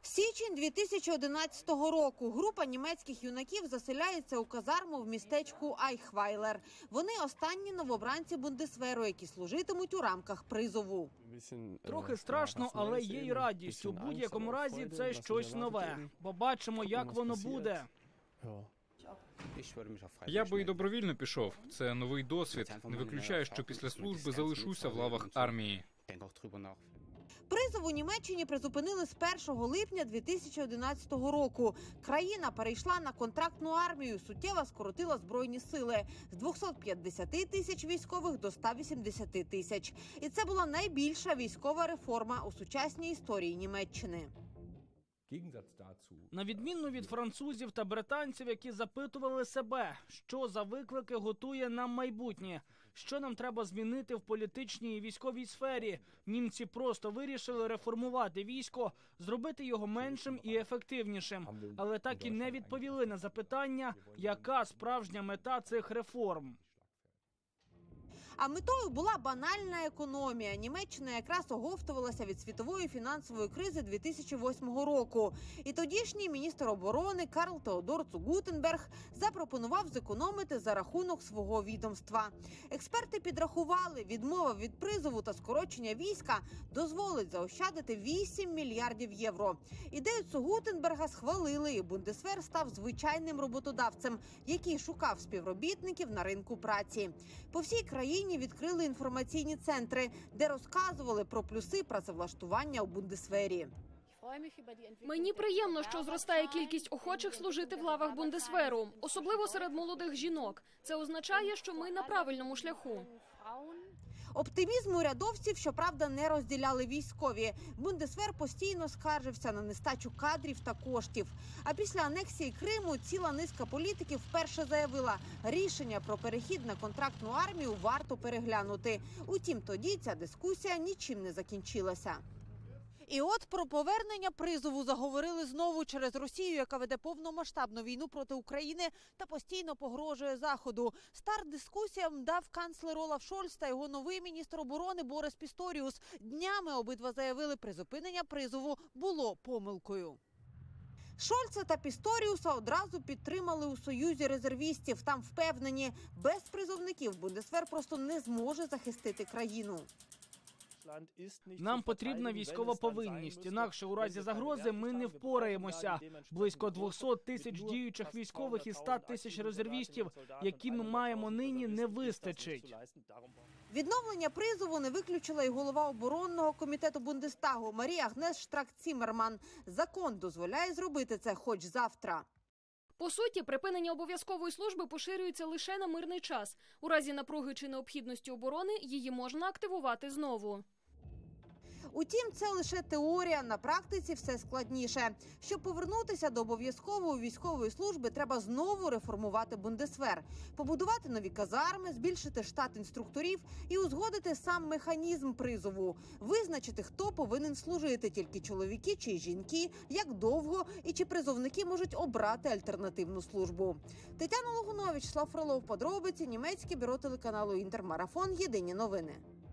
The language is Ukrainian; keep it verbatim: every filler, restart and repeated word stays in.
Січень дві тисячі одинадцятого року. Група німецьких юнаків заселяється у казарму в містечку Айхвайлер. Вони останні новобранці Бундесверу, які служитимуть у рамках призову. Трохи страшно, але є й радість. У будь-якому разі це щось нове. Побачимо, як воно буде. Я би і добровільно пішов. Це новий досвід. Не виключаю, що після служби залишуся в лавах армії. Призов у Німеччині призупинили з першого липня дві тисячі одинадцятого року. Країна перейшла на контрактну армію, суттєво скоротила збройні сили з двохсот п'ятдесяти тисяч військових до ста вісімдесяти тисяч. І це була найбільша військова реформа у сучасній історії Німеччини. На відміну від французів та британців, які запитували себе, що за виклики готує нам майбутнє, що нам треба змінити в політичній і військовій сфері, німці просто вирішили реформувати військо, зробити його меншим і ефективнішим. Але так і не відповіли на запитання, яка справжня мета цих реформ. А метою була банальна економія. Німеччина якраз оговтувалася від світової фінансової кризи дві тисячі восьмого року. І тодішній міністр оборони Карл Теодор цу Гутенберг запропонував зекономити за рахунок свого відомства. Експерти підрахували, відмова від призову та скорочення війська дозволить заощадити вісім мільярдів євро. Ідею цу Гутенберга схвалили, і Бундесвер став звичайним роботодавцем, який шукав співробітників на ринку праці. По всій країні відкрили інформаційні центри, де розказували про плюси працевлаштування у Бундесвері. Мені приємно, що зростає кількість охочих служити в лавах Бундесверу, особливо серед молодих жінок. Це означає, що ми на правильному шляху. Оптимізм урядовців, щоправда, не розділяли військові. Бундесвер постійно скаржився на нестачу кадрів та коштів. А після анексії Криму ціла низка політиків вперше заявила, рішення про перехід на контрактну армію варто переглянути. Утім, тоді ця дискусія нічим не закінчилася. І от про повернення призову заговорили знову через Росію, яка веде повномасштабну війну проти України та постійно погрожує Заходу. Старт дискусіям дав канцлер Олаф Шольц та його новий міністр оборони Борис Пісторіус. Днями обидва заявили, призупинення призову було помилкою. Шольца та Пісторіуса одразу підтримали у Союзі резервістів. Там впевнені, без призовників Бундесвер просто не зможе захистити країну. Нам потрібна військова повинність, інакше у разі загрози ми не впораємося. Близько двохсот тисяч діючих військових і ста тисяч резервістів, які ми маємо нині, не вистачить. Відновлення призову не виключила і голова оборонного комітету Бундестагу Марія Агнес Штрак-Ціммерман. Закон дозволяє зробити це хоч завтра. По суті, припинення обов'язкової служби поширюється лише на мирний час. У разі напруги чи необхідності оборони її можна активувати знову. Утім, це лише теорія, на практиці все складніше. Щоб повернутися до обов'язкової військової служби, треба знову реформувати Бундесвер, побудувати нові казарми, збільшити штат інструкторів і узгодити сам механізм призову, визначити, хто повинен служити, тільки чоловіки чи жінки, як довго і чи призовники можуть обрати альтернативну службу. Тетяна Логунович, Слав Фролов, подробиці, німецьке бюро телеканалу «Інтермарафон», єдині новини.